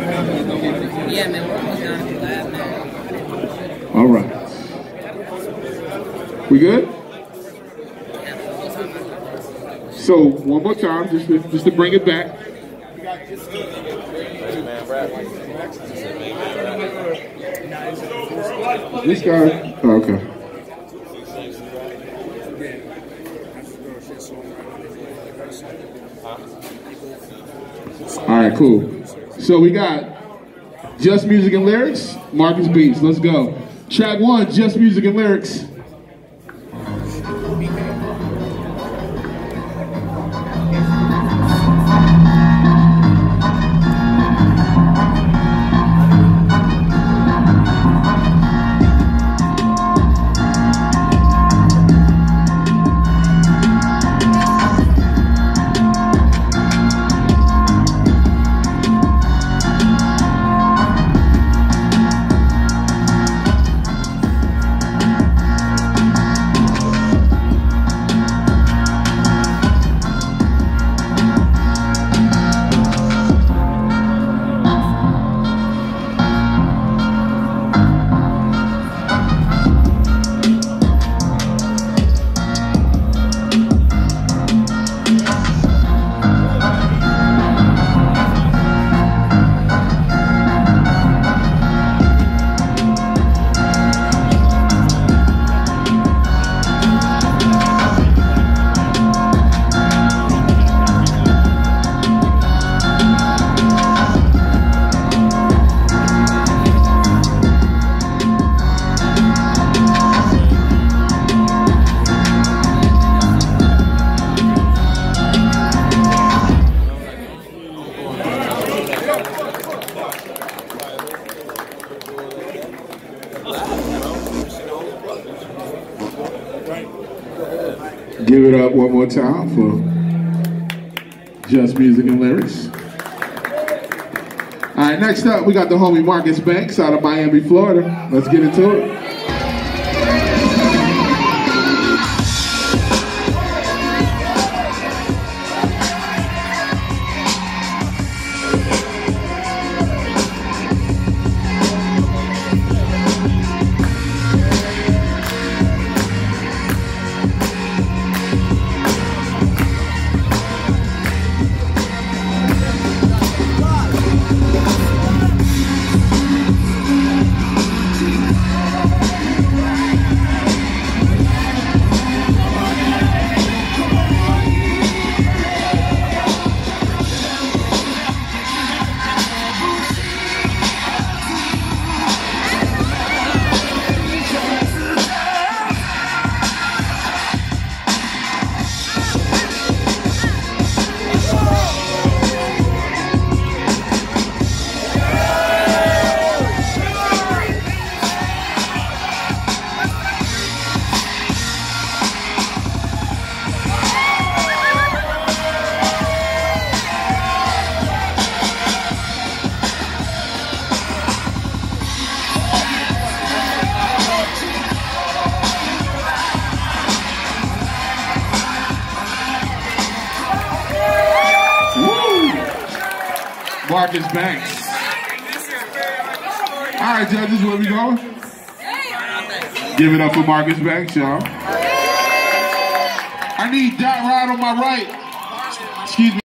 Yeah, man, we're almost down to the lab, man. All right. We good? So one more time, just to bring it back. This guy. Oh, okay. All right, cool. So we got Just Music and Lyrics, Marcus Beats. Let's go. Track 1, Just Music and Lyrics. Give it up one more time for Just Music and Lyrics. All right, next up, we got the homie Marcus Banks out of Miami, Florida. Let's get into it. Marcus Banks. All right, judges, where we going? Give it up for Marcus Banks, y'all. I need Dot Rod on my right. Excuse me.